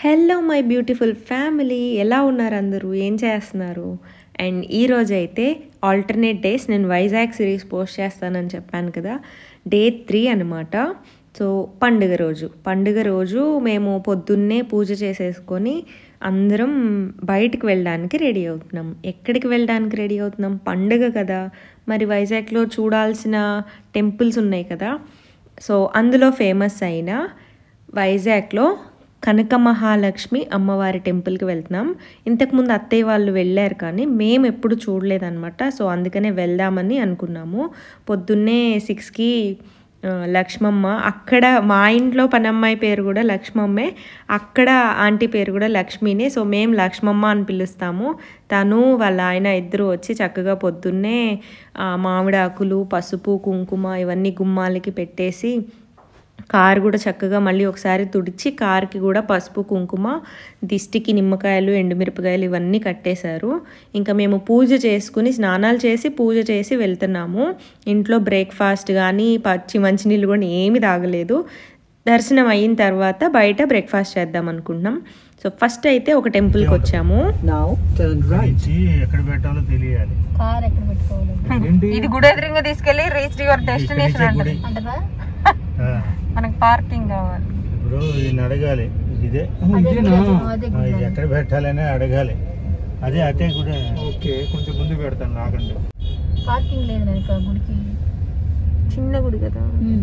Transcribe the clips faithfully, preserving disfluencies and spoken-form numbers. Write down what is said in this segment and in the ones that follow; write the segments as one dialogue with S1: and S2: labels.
S1: Hello my beautiful family, ఎలా ఉన్నారు అందరూ, ఏం చేస్తున్నారు? అండ్ ఈరోజు అయితే ఆల్టర్నేట్ డేస్ నేను వైజాగ్ సిరీస్ పోస్ట్ చేస్తానని చెప్పాను కదా, డే త్రీ అనమాట. సో పండుగ రోజు పండుగ రోజు మేము పొద్దున్నే పూజ చేసేసుకొని అందరం బయటికి వెళ్ళడానికి రెడీ అవుతున్నాం. ఎక్కడికి వెళ్ళడానికి రెడీ అవుతున్నాం? పండుగ కదా, మరి వైజాగ్లో చూడాల్సిన టెంపుల్స్ ఉన్నాయి కదా. సో అందులో ఫేమస్ అయిన వైజాగ్లో కనక మహాలక్ష్మి అమ్మవారి టెంపుల్కి వెళ్తున్నాం. ఇంతకుముందు అత్తయ్య వాళ్ళు వెళ్ళారు కానీ మేము ఎప్పుడు చూడలేదన్నమాట. సో అందుకనే వెళ్దామని అనుకున్నాము. పొద్దున్నే సిక్స్కి లక్ష్మమ్మ, అక్కడ మా ఇంట్లో పనమ్మాయి పేరు కూడా లక్ష్మమ్మే, అక్కడ ఆంటీ పేరు కూడా లక్ష్మీనే. సో మేము లక్ష్మమ్మ అని పిలుస్తాము. తను వాళ్ళ ఆయన ఇద్దరు వచ్చి చక్కగా పొద్దున్నే మామిడాకులు, పసుపు, కుంకుమ ఇవన్నీ గుమ్మాలకి పెట్టేసి, కారు కూడా చక్కగా మళ్ళీ ఒకసారి తుడిచి కారుకి కూడా పసుపు, కుంకుమ, దిష్టికి నిమ్మకాయలు, ఎండుమిరపకాయలు ఇవన్నీ కట్టేశారు. ఇంకా మేము పూజ చేసుకుని స్నానాలు చేసి పూజ చేసి వెళ్తున్నాము. ఇంట్లో బ్రేక్ఫాస్ట్ కానీ పచ్చి మంచినీళ్ళు కూడా ఏమీ తాగలేదు. దర్శనం అయిన తర్వాత బయట బ్రేక్ఫాస్ట్ చేద్దాం అనుకుంటున్నాం. సో ఫస్ట్ అయితే ఒక టెంపుల్కి వచ్చాము. ఇది గుడి ఎదురుగా తీసుకెళ్ళి రీచ్ యువర్ డెస్టినేషన్ అంటారా? మనకి పార్కింగ్ కావాలి.
S2: ఇప్పుడు ఈయన అడగాలి, ఇదే ఎక్కడ పెట్టాలని అడగాలి. అదే అదే కూడా ఓకే, కొంచెం ముందు పెడతాను నాకంటే.
S1: పార్కింగ్ లేదు గుడికి, చిన్న గుడి కదా.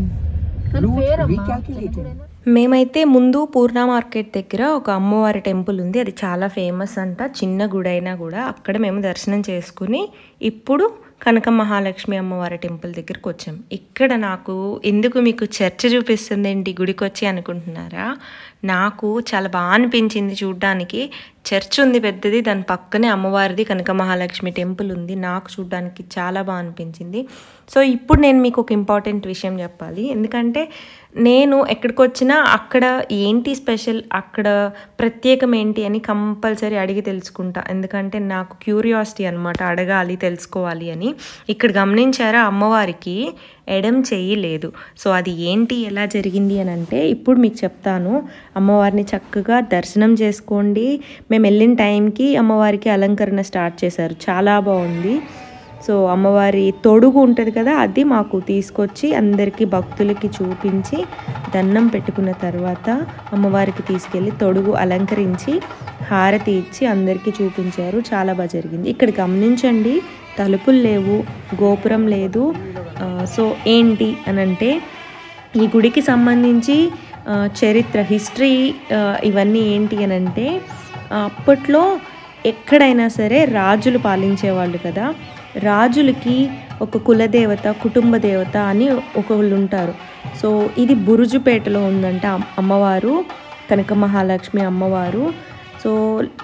S1: మేమైతే ముందు పూర్ణ మార్కెట్ దగ్గర ఒక అమ్మవారి టెంపుల్ ఉంది, అది చాలా ఫేమస్ అంట. చిన్న గుడి అయినా కూడా అక్కడ మేము దర్శనం చేసుకుని ఇప్పుడు కనక మహాలక్ష్మి అమ్మవారి టెంపుల్ దగ్గరికి వచ్చాం. ఇక్కడ నాకు ఎందుకు మీకు చర్చ చూపిస్తుంది ఏంటి గుడికి వచ్చి అనుకుంటున్నారా? నాకు చాలా బాగా అనిపించింది చూడ్డానికి. చర్చ్ ఉంది పెద్దది, దాని పక్కనే అమ్మవారిది కనక మహాలక్ష్మి టెంపుల్ ఉంది. నాకు చూడ్డానికి చాలా బాగా అనిపించింది. సో ఇప్పుడు నేను మీకు ఒక ఇంపార్టెంట్ విషయం చెప్పాలి. ఎందుకంటే నేను ఎక్కడికి వచ్చినా అక్కడ ఏంటి స్పెషల్, అక్కడ ప్రత్యేకం ఏంటి అని కంపల్సరీ అడిగి తెలుసుకుంటా. ఎందుకంటే నాకు క్యూరియాసిటీ అనమాట, అడగాలి, తెలుసుకోవాలి అని. ఇక్కడ గమనించారా, అమ్మవారికి ఎడం చెయ్యి లేదు. సో అది ఏంటి, ఎలా జరిగింది అని అంటే ఇప్పుడు మీకు చెప్తాను. అమ్మవారిని చక్కగా దర్శనం చేసుకోండి. మేము వెళ్ళిన టైంకి అమ్మవారికి అలంకరణ స్టార్ట్ చేశారు, చాలా బాగుంది. సో అమ్మవారి తొడుగు ఉంటుంది కదా, అది మాకు తీసుకొచ్చి అందరికీ భక్తులకి చూపించి దండం పెట్టుకున్న తర్వాత అమ్మవారికి తీసుకెళ్ళి తొడుగు అలంకరించి హారతి ఇచ్చి అందరికీ చూపించారు. చాలా బాగా జరిగింది. ఇక్కడ గమనించండి, తలుపులు లేవు, గోపురం లేదు. సో ఏంటి అనంటే ఈ గుడికి సంబంధించి చరిత్ర, హిస్టరీ ఇవన్నీ ఏంటి అనంటే అప్పట్లో ఎక్కడైనా సరే రాజులు పాలించేవాళ్ళు కదా, రాజులకి ఒక కులదేవత, కుటుంబ దేవత అని ఒకళ్ళు ఉంటారు. సో ఇది బురుజుపేటలో ఉందంట అమ్మవారు, కనక మహాలక్ష్మి అమ్మవారు. సో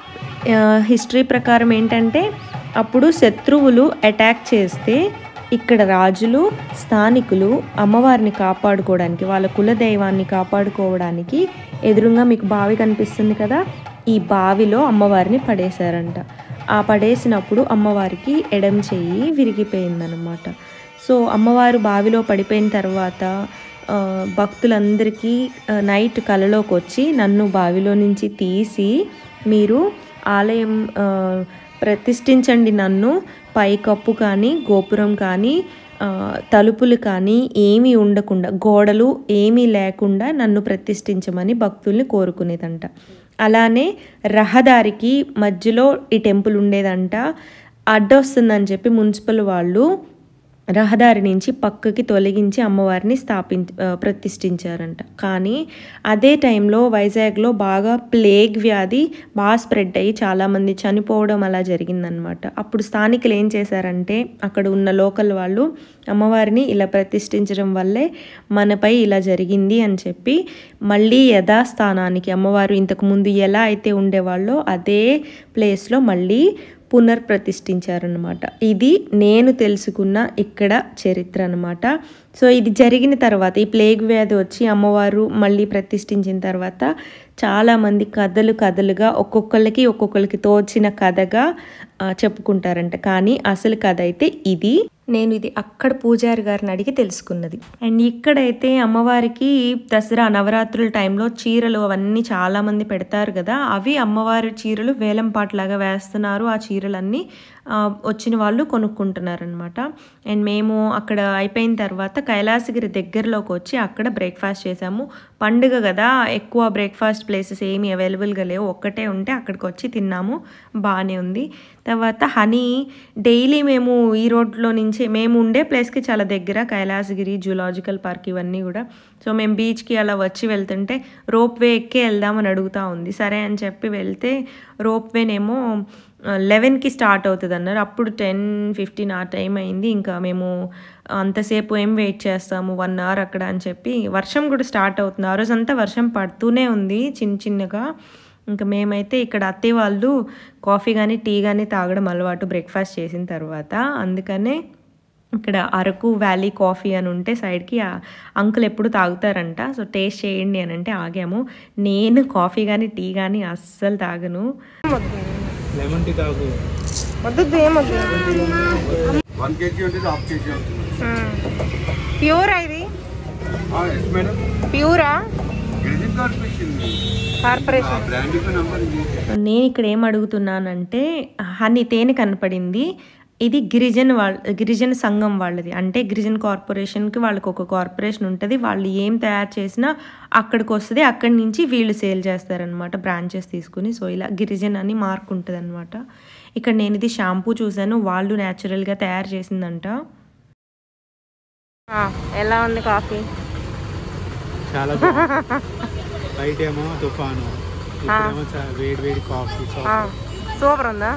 S1: హిస్టరీ ప్రకారం ఏంటంటే అప్పుడు శత్రువులు అటాక్ చేస్తే ఇక్కడ రాజులు, స్థానికులు అమ్మవారిని కాపాడుకోవడానికి, వాళ్ళ కులదైవాన్ని కాపాడుకోవడానికి ఎదురుగా మీకు బావి కనిపిస్తుంది కదా, ఈ బావిలో అమ్మవారిని పడేశారంట. ఆ పడేసినప్పుడు అమ్మవారికి ఎడం చెయ్యి విరిగిపోయిందనమాట. సో అమ్మవారు బావిలో పడిపోయిన తర్వాత భక్తులందరికీ నైట్ కలలోకి వచ్చి నన్ను బావిలో నుంచి తీసి మీరు ఆలయం ప్రతిష్ఠించండి, నన్ను పైకప్పు కానీ గోపురం కానీ తలుపులు కానీ ఏమీ ఉండకుండా, గోడలు ఏమీ లేకుండా నన్ను ప్రతిష్ఠించమని భక్తుల్ని కోరుకునేదంట. అలానే రహదారికి మధ్యలో ఈ టెంపుల్ ఉండేదంట. అడ్డొస్తుందని చెప్పి మున్సిపల్ వాళ్ళు రహదారి నుంచి పక్కకి తొలగించి అమ్మవారిని స్థాపి ప్రతిష్ఠించారంట. కానీ అదే టైంలో వైజాగ్లో బాగా ప్లేగ్ వ్యాధి బాగా స్ప్రెడ్ అయ్యి చాలామంది చనిపోవడం అలా జరిగిందనమాట. అప్పుడు స్థానికులు ఏం చేశారంటే అక్కడ ఉన్న లోకల్ వాళ్ళు అమ్మవారిని ఇలా ప్రతిష్ఠించడం వల్లే మనపై ఇలా జరిగింది అని చెప్పి మళ్ళీ యథాస్థానానికి అమ్మవారు ఇంతకుముందు ఎలా అయితే ఉండేవాళ్ళో అదే ప్లేస్లో మళ్ళీ పునర్ప్రతిష్ఠించారనమాట. ఇది నేను తెలుసుకున్న ఇక్కడ చరిత్ర అనమాట. సో ఇది జరిగిన తర్వాత, ఈ ప్లేగ్ వ్యాధి వచ్చి అమ్మవారు మళ్ళీ ప్రతిష్ఠించిన తర్వాత చాలామంది కథలు కథలుగా ఒక్కొక్కరికి ఒక్కొక్కరికి తోచిన కథగా చెప్పుకుంటారంట. కానీ అసలు కథ అయితే ఇది. నేను ఇది అక్కడ పూజారి గారిని అడిగి తెలుసుకున్నది. అండ్ ఇక్కడైతే అమ్మవారికి దసరా నవరాత్రుల టైంలో చీరలు అవన్నీ చాలామంది పెడతారు కదా, అవి అమ్మవారి చీరలు వేలంపాట్లాగా వేస్తున్నారు. ఆ చీరలన్నీ వచ్చిన వాళ్ళు కొనుక్కుంటున్నారు అనమాట. అండ్ మేము అక్కడ అయిపోయిన తర్వాత కైలాసగిరి దగ్గరలోకి వచ్చి అక్కడ బ్రేక్ఫాస్ట్ చేసాము. పండుగ కదా, ఎక్కువ బ్రేక్ఫాస్ట్ ప్లేసెస్ ఏమీ అవైలబుల్గా లేవు, ఒక్కటే ఉంటే అక్కడికి వచ్చి తిన్నాము, బాగానే ఉంది. తర్వాత హనీ డైలీ మేము ఈ రోడ్లో నుంచి, మేము ఉండే ప్లేస్కి చాలా దగ్గర కైలాసగిరి జూలాజికల్ పార్క్ ఇవన్నీ కూడా. సో మేము బీచ్కి అలా వచ్చి వెళ్తుంటే రోప్ వే ఎక్కే వెళ్దామని అడుగుతూ ఉంది. సరే అని చెప్పి వెళ్తే రోప్ వేనేమో లెవెన్కి స్టార్ట్ అవుతుంది అన్నారు. అప్పుడు టెన్ ఫిఫ్టీన్ ఆ టైం అయింది. ఇంకా మేము అంతసేపు ఏం వెయిట్ చేస్తాము, వన్ అవర్ అక్కడ అని చెప్పి, వర్షం కూడా స్టార్ట్ అవుతుంది. ఆ రోజంతా వర్షం పడుతూనే ఉంది చిన్న చిన్నగా. ఇంకా మేమైతే ఇక్కడ అత్తయ్య వాళ్ళు కాఫీ కానీ టీ కానీ తాగడం అలవాటు బ్రేక్ఫాస్ట్ చేసిన తర్వాత. అందుకనే ఇక్కడ అరకు వ్యాలీ కాఫీ అని ఉంటే సైడ్కి అంకుల్ ఎప్పుడు తాగుతారంట. సో టేస్ట్ చేయండి అని అంటే ఆగాము. నేను కాఫీ కానీ టీ కానీ అస్సలు తాగను.
S2: లెమన్ టీ తాగు.
S1: వద్దు, ఏమొద్దు.
S2: వన్ కేజీ ఉంటుంది, హాఫ్ కేజీ ఉంటుంది.
S1: ప్యూరా ఇది? ప్యూరా? నేను ఇక్కడ ఏం అడుగుతున్నానంటే, హనీ తేనె కనపడింది. ఇది గిరిజన వాళ్ళ గిరిజన సంఘం వాళ్ళది, అంటే గిరిజన కార్పొరేషన్కి వాళ్ళకి ఒక కార్పొరేషన్ ఉంటుంది. వాళ్ళు ఏం తయారు చేసినా అక్కడికి వస్తుంది, అక్కడి నుంచి వీళ్ళు సేల్ చేస్తారనమాట బ్రాంచెస్ తీసుకుని. సో ఇలా గిరిజన అని మార్క్ ఉంటుంది అనమాట. ఇక్కడ నేను ఇది షాంపూ చూసాను, వాళ్ళు న్యాచురల్గా తయారు చేసిందంట. ఎలా ఉంది కాఫీ?
S2: చాలా బయట ఏమో తుఫాను, వేడి వేడి కాఫీ
S1: సూపర్ ఉందా?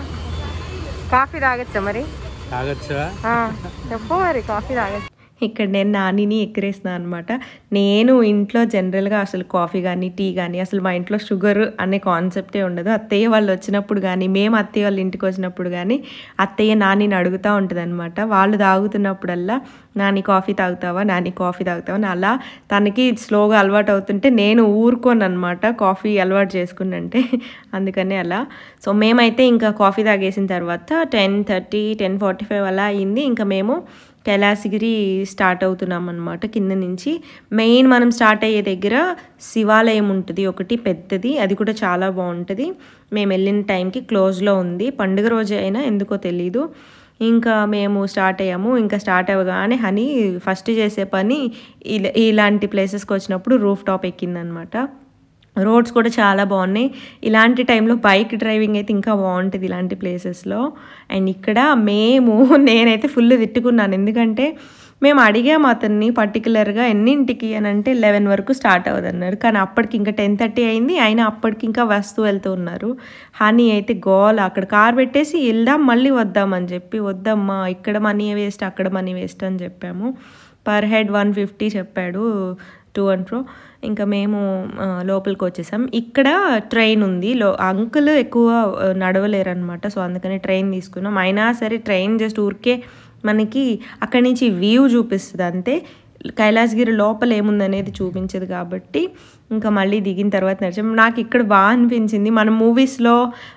S1: కాఫీ తాగొచ్చా మరి?
S2: తాగొచ్చా?
S1: చెప్పు మరి, కాఫీ తాగొచ్చు. ఇక్కడ నేను నానిని ఎక్కిరేస్తున్నాను అనమాట. నేను ఇంట్లో జనరల్గా అసలు కాఫీ కానీ టీ కానీ అసలు మా ఇంట్లో షుగర్ అనే కాన్సెప్టే ఉండదు. అత్తయ్య వాళ్ళు వచ్చినప్పుడు కానీ, మేము అత్తయ్య వాళ్ళ ఇంటికి వచ్చినప్పుడు కానీ అత్తయ్య నానిని అడుగుతూ ఉంటుంది అనమాట. వాళ్ళు తాగుతున్నప్పుడల్లా నాని కాఫీ తాగుతావా, నాని కాఫీ తాగుతావా అని. అలా తనకి స్లోగా అలవాటు అవుతుంటే నేను ఊరుకోను అనమాట, కాఫీ అలవాటు చేసుకున్నంటే. అందుకనే అలా. సో మేమైతే ఇంకా కాఫీ తాగేసిన తర్వాత ten thirty ten forty five అలా అయింది. ఇంకా మేము కైలాసగిరి స్టార్ట్ అవుతున్నాం అనమాట. కింద నుంచి మెయిన్ మనం స్టార్ట్ అయ్యే దగ్గర శివాలయం ఉంటుంది ఒకటి పెద్దది, అది కూడా చాలా బాగుంటుంది. మేము వెళ్ళిన టైంకి క్లోజ్లో ఉంది, పండుగ రోజు అయినా ఎందుకో తెలీదు. ఇంకా మేము స్టార్ట్ అయ్యాము. ఇంకా స్టార్ట్ అవ్వగానే హనీ ఫస్ట్ చేసే పని ఇలా ఇలాంటి ప్లేసెస్కి వచ్చినప్పుడు రూఫ్ టాప్ ఎక్కిందనమాట. రోడ్స్ కూడా చాలా బాగున్నాయి. ఇలాంటి టైంలో బైక్ డ్రైవింగ్ అయితే ఇంకా బాగుంటుంది ఇలాంటి ప్లేసెస్లో. అండ్ ఇక్కడ మేము నేనైతే ఫుల్ తిట్టుకున్నాను, ఎందుకంటే మేము అడిగాము అతన్ని పర్టికులర్గా ఎన్నింటికి అని అంటే లెవెన్ వరకు స్టార్ట్ అవ్వదన్నారు. కానీ అప్పటికి ఇంకా టెన్ థర్టీ అయింది, ఆయన అప్పటికి ఇంకా వస్తూ వెళ్తూ ఉన్నారు. హనీ అయితే గోల్ అక్కడ కార్ పెట్టేసి వెళ్దాం మళ్ళీ వద్దామని చెప్పి, వద్దమ్మా ఇక్కడ మనీ వేస్ట్ అక్కడ మనీ వేస్ట్ అని చెప్పాము. పర్ హెడ్ వన్ ఫిఫ్టీ చెప్పాడు, టూ అండ్ ఫ్రో. ఇంకా మేము లోపలికి వచ్చేసాం. ఇక్కడ ట్రైన్ ఉంది, లో అంకుల్ ఎక్కువ నడవలేరు అనమాట. సో అందుకని ట్రైన్ తీసుకున్నాం. అయినా సరే ట్రైన్ జస్ట్ ఊరికే మనకి అక్కడి నుంచి వ్యూ చూపిస్తుంది అంతే, కైలాసగిరి లోపల ఏముందనేది చూపించదు కాబట్టి ఇంకా మళ్ళీ దిగిన తర్వాత నడిచాం. నాకు ఇక్కడ బాగా అనిపించింది, మన మూవీస్లో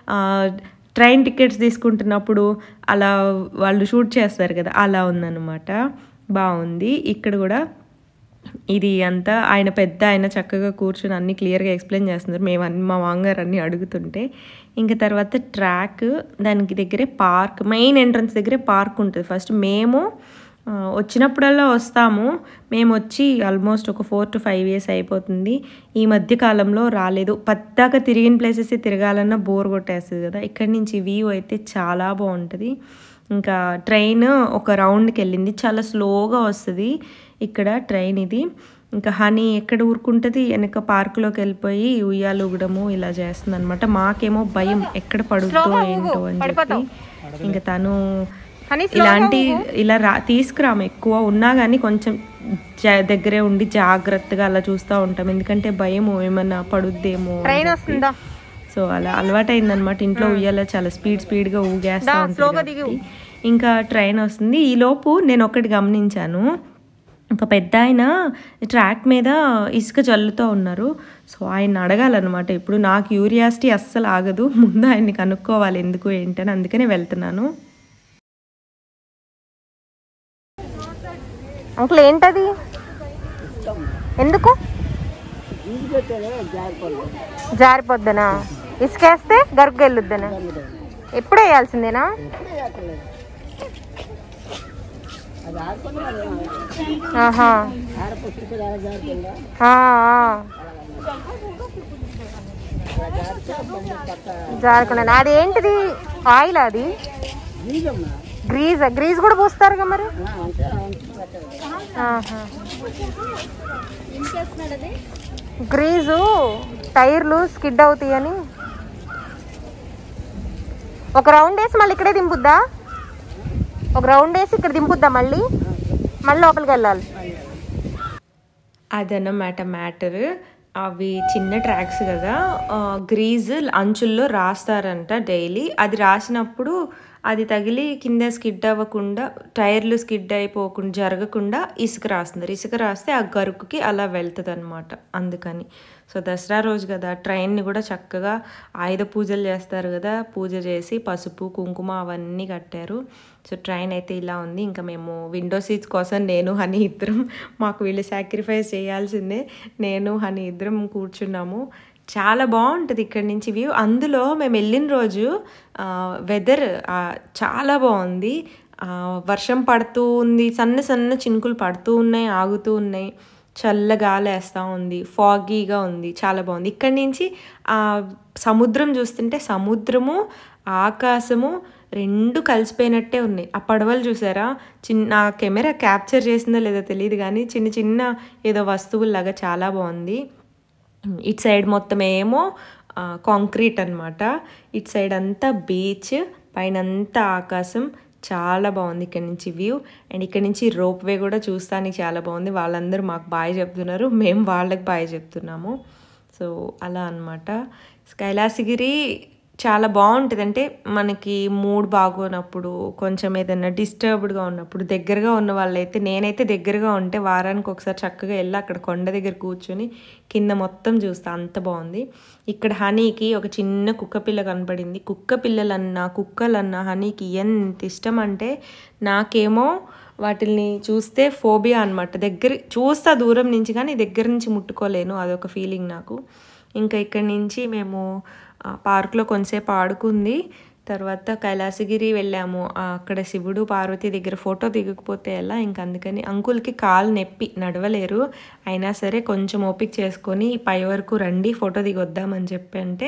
S1: ట్రైన్ టికెట్స్ తీసుకుంటున్నప్పుడు అలా వాళ్ళు షూట్ చేస్తారు కదా, అలా ఉందన్నమాట. బాగుంది. ఇక్కడ కూడా ఇది అంతా ఆయన పెద్ద ఆయన చక్కగా కూర్చొని అన్నీ క్లియర్గా ఎక్స్ప్లెయిన్ చేస్తున్నారు. మేము అన్ని మా మామగారు అన్నీ అడుగుతుంటే. ఇంకా తర్వాత ట్రాక్, దానికి దగ్గరే పార్క్, మెయిన్ ఎంట్రన్స్ దగ్గరే పార్క్ ఉంటుంది. ఫస్ట్ మేము వచ్చినప్పుడల్లా వస్తాము, మేము వచ్చి ఆల్మోస్ట్ ఒక ఫోర్ టు ఫైవ్ ఇయర్స్ అయిపోతుంది. ఈ మధ్య కాలంలో రాలేదు. పద్దాక తిరిగిన ప్లేసెస్ తిరగాలన్నా బోర్ కొట్టేస్తుంది కదా. ఇక్కడి నుంచి వ్యూ అయితే చాలా బాగుంటుంది. ఇంకా ట్రైన్ ఒక రౌండ్కి వెళ్ళింది, చాలా స్లోగా వస్తుంది ఇక్కడ ట్రైన్ ఇది. ఇంకా హనీ ఎక్కడ ఊరుకుంటుంది, వెనక పార్కులోకి వెళ్ళిపోయి ఉయ్యాలు ఊగడము ఇలా చేస్తుంది అనమాట. మాకేమో భయం ఎక్కడ పడుతుందో ఏంటో అని చెప్పి ఇంకా తను ఇలాంటి ఇలా రా తీసుకురాము, ఎక్కువ ఉన్నా కానీ కొంచెం జా దగ్గరే ఉండి జాగ్రత్తగా అలా చూస్తూ ఉంటాం, ఎందుకంటే భయం ఏమన్నా పడుద్దేమో. సో అలా అలవాటైందనమాట. ఇంట్లో ఉయ్యాల చాలా స్పీడ్ స్పీడ్గా ఊగేస్తూ ఉంటుంది. ఇంకా ట్రైన్ వస్తుంది. ఈలోపు నేను ఒకటి గమనించాను, ఒక పెద్ద ఆయన ట్రాక్ మీద ఇసుక చల్లుతూ ఉన్నారు. సో ఆయన అడగాలన్నమాట. ఇప్పుడు నా క్యూరియాసిటీ అస్సలు ఆగదు, ముందు ఆయన్ని కనుక్కోవాలి ఎందుకు ఏంటని, అందుకనే వెళ్తున్నాను. అంకుల్ ఏంటది, ఎందుకు జారిపోద్దనా? ఇసుకేస్తే గరుగ్గు వెళ్ళొద్దనా? ఎప్పుడు వేయాల్సిందేనా? ఆహా జారకుండా. అది ఏంటిది, ఆయిల్? అది గ్రీజ్. గ్రీజ్ కూడా పూస్తారుగా మరి. గ్రీజు టైర్లు స్కిడ్ అవుతాయని. ఒక రౌండ్ వేసి మళ్ళీ ఇక్కడే దింపుద్దా? ఒక రౌండ్ వేసి ఇక్కడ దింపుద్దా మళ్ళీ మళ్ళీ లోపలికి వెళ్ళాలి? అదన్నమాట మ్యాటర్. అవి చిన్న ట్రాక్స్ కదా, గ్రీజ్ అంచుల్లో రాస్తారంట డైలీ. అది రాసినప్పుడు అది తగిలి కింద స్కిడ్ అవ్వకుండా, టైర్లు స్కిడ్ అయిపోకుండా జరగకుండా ఇసుక రాస్తున్నారు. ఇసుక రాస్తే ఆ గరుకుకి అలా వెళ్తుంది అనమాట. అందుకని సో దసరా రోజు కదా, ట్రైన్ని కూడా చక్కగా ఆయుధ పూజలు చేస్తారు కదా, పూజ చేసి పసుపు కుంకుమ అవన్నీ కట్టారు. సో ట్రైన్ అయితే ఇలా ఉంది. ఇంకా మేము విండో సీట్స్ కోసం నేను హనీ ఇద్దరం, మాకు వీళ్ళు సాక్రిఫైస్ చేయాల్సిందే, నేను హనీ ఇద్దరం కూర్చున్నాము. చాలా బాగుంటుంది ఇక్కడ నుంచి వ్యూ. అందులో మేము వెళ్ళిన రోజు వెదర్ చాలా బాగుంది. వర్షం పడుతూ ఉంది, సన్న సన్న చినుకులు పడుతూ ఉన్నాయి, ఆగుతూ ఉన్నాయి, చల్లగాలి వేస్తూ ఉంది, ఫాగీగా ఉంది, చాలా బాగుంది. ఇక్కడి నుంచి సముద్రం చూస్తుంటే సముద్రము ఆకాశము రెండు కలిసిపోయినట్టే ఉన్నాయి. ఆ పడవలు చూసారా, చిన్న కెమెరా క్యాప్చర్ చేసిందో లేదో తెలియదు కానీ చిన్న చిన్న ఏదో వస్తువుల్లాగా చాలా బాగుంది. ఇటు సైడ్ మొత్తం ఏమో కాంక్రీట్ అనమాట, ఇటు సైడ్ అంతా బీచ్, పైన అంతా ఆకాశం. చాలా బాగుంది ఇక్కడ నుంచి వ్యూ. అండ్ ఇక్కడ నుంచి రోప్ వే కూడా చూస్తానికి చాలా బాగుంది. వాళ్ళందరూ మాకు బాయ్ చెప్తున్నారు, మేము వాళ్ళకి బాయ్ చెప్తున్నాము. సో అలా అనమాట. కైలాసగిరి చాలా బాగుంటుంది. అంటే మనకి మూడ్ బాగోనప్పుడు, కొంచెం ఏదైనా డిస్టర్బ్డ్గా ఉన్నప్పుడు, దగ్గరగా ఉన్న వాళ్ళైతే, నేనైతే దగ్గరగా ఉంటే వారానికి ఒకసారి చక్కగా వెళ్ళి అక్కడ కొండ దగ్గర కూర్చొని కింద మొత్తం చూస్తా, అంత బాగుంది. ఇక్కడ హనీకి ఒక చిన్న కుక్క పిల్ల కనపడింది. కుక్క పిల్లలన్నా కుక్కలన్నా హనీకి ఎంత ఇష్టం అంటే, నాకేమో వాటిని చూస్తే ఫోబియా అనమాట. దగ్గర చూస్తా దూరం నుంచి, కానీ దగ్గర నుంచి ముట్టుకోలేను, అదొక ఫీలింగ్ నాకు. ఇంకా ఇక్కడి నుంచి మేము పార్క్లో కొంతసేపు ఆడుకుంది. తర్వాత కైలాసగిరి వెళ్ళాము. అక్కడ శివుడు పార్వతి దగ్గర ఫోటో దిగకపోతే ఎలా, ఇంక అందుకని అంకుల్కి కాలు నొప్పి నడవలేరు, అయినా సరే కొంచెం ఓపిక చేసుకొని పై వరకు రండి ఫోటో దిగొద్దామని చెప్పి అంటే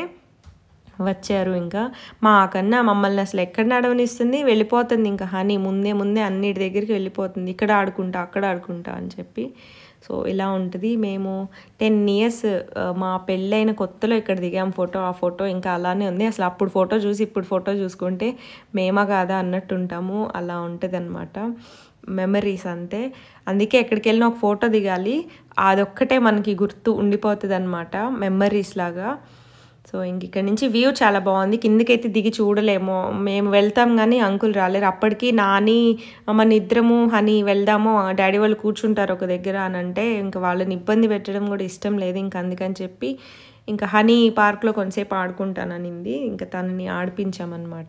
S1: వచ్చారు. ఇంకా మాకన్నా మమ్మల్ని అసలు ఎక్కడ నడవనిస్తుంది, వెళ్ళిపోతుంది ఇంకా హనీ ముందే ముందే అన్నిటి దగ్గరికి వెళ్ళిపోతుంది, ఇక్కడ ఆడుకుంటా అక్కడ ఆడుకుంటా అని చెప్పి. సో ఇలా ఉంటుంది. మేము టెన్ ఇయర్స్ మా పెళ్ళైన కొత్తలో ఇక్కడ దిగాం ఫోటో. ఆ ఫోటో ఇంకా అలానే ఉంది. అసలు అప్పుడు ఫోటో చూసి ఇప్పుడు ఫోటో చూసుకుంటే మేమా కాదా అన్నట్టు ఉంటాము. అలా ఉంటుంది అనమాట, మెమరీస్ అంతే. అందుకే ఎక్కడికి వెళ్ళినా ఒక ఫోటో దిగాలి, అదొక్కటే మనకి గుర్తు ఉండిపోతుంది అనమాట, మెమరీస్ లాగా. సో ఇంక ఇక్కడ నుంచి వ్యూ చాలా బాగుంది. కిందకైతే దిగి చూడలేము, మేము వెళ్తాం కానీ అంకుల్ రాలేరు. అప్పటికి నాని మన ఇద్దరము హనీ వెళ్దాము, డాడీ వాళ్ళు కూర్చుంటారు ఒక దగ్గర అని అంటే ఇంకా వాళ్ళని ఇబ్బంది పెట్టడం కూడా ఇష్టం లేదు. ఇంక అందుకని చెప్పి ఇంకా హనీ పార్క్లో కొంతసేపు ఆడుకుంటాననింది, ఇంకా తనని ఆడిపించామన్నమాట.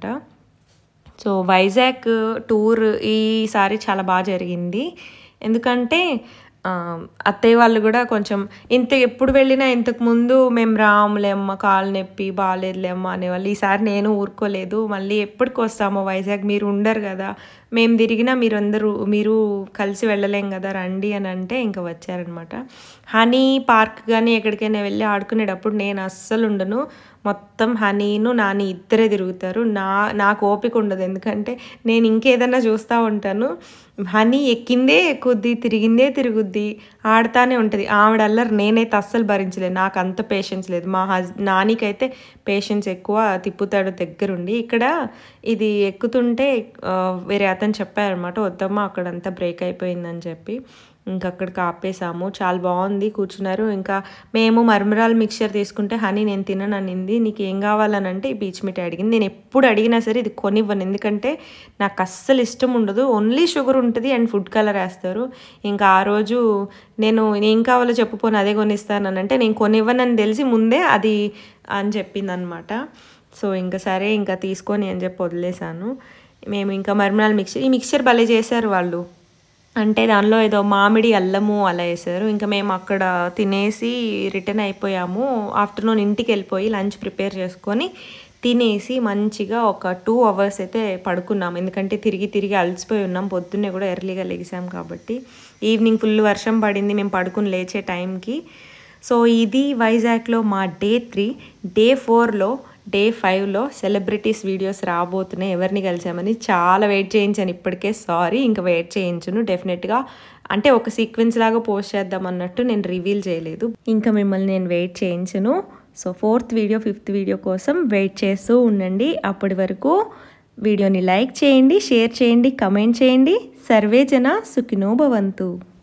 S1: సో వైజాగ్ టూర్ ఈసారి చాలా బాగా జరిగింది. ఎందుకంటే అత్తయ్య వాళ్ళు కూడా కొంచెం ఇంత ఎప్పుడు వెళ్ళినా ఇంతకు ముందు మేము రాములేమ్మ కాలు నొప్పి బాగాలేదులేమ్మ అనేవాళ్ళు. ఈసారి నేను ఊరుకోలేదు, మళ్ళీ ఎప్పటికి వస్తామో వైజాగ్, మీరు ఉండరు కదా, మేము తిరిగినా మీరు అందరూ మీరు కలిసి వెళ్ళలేం కదా రండి అని అంటే ఇంకా వచ్చారనమాట. హనీ పార్క్ కానీ ఎక్కడికైనా వెళ్ళి ఆడుకునేటప్పుడు నేను అస్సలు ఉండను, మొత్తం హనీను నాని ఇద్దరే తిరుగుతారు. నా నాకు ఓపిక ఉండదు, ఎందుకంటే నేను ఇంకేదన్నా చూస్తూ ఉంటాను. హనీ ఎక్కిందే ఎక్కుద్ది, తిరిగిందే తిరుగుద్ది, ఆడుతూనే ఉంటుంది. ఆవిడల్లరు నేనైతే అస్సలు భరించలేదు, నాకు అంత పేషెన్స్ లేదు. మా హస్ నానికైతే పేషెన్స్ ఎక్కువ, తిప్పుతాడు దగ్గరుండి. ఇక్కడ ఇది ఎక్కుతుంటే వేరే అతను చెప్పారనమాట, వద్దమ్మా అక్కడంతా బ్రేక్ అయిపోయిందని చెప్పి. ఇంకా అక్కడికి ఆపేసాము. చాలా బాగుంది, కూర్చున్నారు. ఇంకా మేము మరమరాలు మిక్చర్ తీసుకుంటే హనీ నేను తినను అనింది. నీకు ఏం కావాలని అంటే ఈ పీచ్ మిఠాయి అడిగింది. నేను ఎప్పుడు అడిగినా సరే ఇది కొనివ్వను, ఎందుకంటే నాకు అస్సలు ఇష్టం ఉండదు. ఓన్లీ షుగర్ ఉంటుంది అండ్ ఫుడ్ కలర్ వేస్తారు. ఇంకా ఆ రోజు నేను ఏం కావాలో చెప్పుకొని అదే కొనిస్తానని అంటే నేను కొనివ్వనని తెలిసి ముందే అది అని చెప్పింది అనమాట. సో ఇంకా సరే ఇంకా తీసుకొని అని చెప్పి వదిలేసాను. మేము ఇంకా మరమరాలు మిక్చర్, ఈ మిక్చర్ భలే చేశారు వాళ్ళు. అంటే దానిలో ఏదో మామిడి అల్లము అలా వేసారు. ఇంకా మేము అక్కడ తినేసి రిటర్న్ అయిపోయాము. ఆఫ్టర్నూన్ ఇంటికి వెళ్ళిపోయి లంచ్ ప్రిపేర్ చేసుకొని తినేసి మంచిగా ఒక టూ అవర్స్ అయితే పడుకున్నాం. ఎందుకంటే తిరిగి తిరిగి అలసిపోయి ఉన్నాం. పొద్దున్నే కూడా ఎర్లీగా లెగిసాం కాబట్టి. ఈవినింగ్ ఫుల్ వర్షం పడింది మేము పడుకుని లేచే టైంకి. సో ఇది వైజాగ్లో మా డే త్రీ. డే ఫోర్లో డే ఫైవ్లో సెలబ్రిటీస్ వీడియోస్ రాబోతున్నాయి. ఎవరిని కలిసామని చాలా వెయిట్ చేయించాను ఇప్పటికే. సారీ, ఇంకా వెయిట్ చేయించును డెఫినెట్గా. అంటే ఒక సీక్వెన్స్ లాగా పోస్ట్ చేద్దాం అన్నట్టు నేను రివీల్ చేయలేదు. ఇంకా మిమ్మల్ని నేను వెయిట్ చేయించును. So fourth video fifth video కోసం వెయిట్ చేస్తూ ఉండండి. అప్పటి వరకు వీడియోని లైక్ చేయండి, షేర్ చేయండి, కమెంట్ చేయండి. సర్వే జన సుఖినో భవంతు.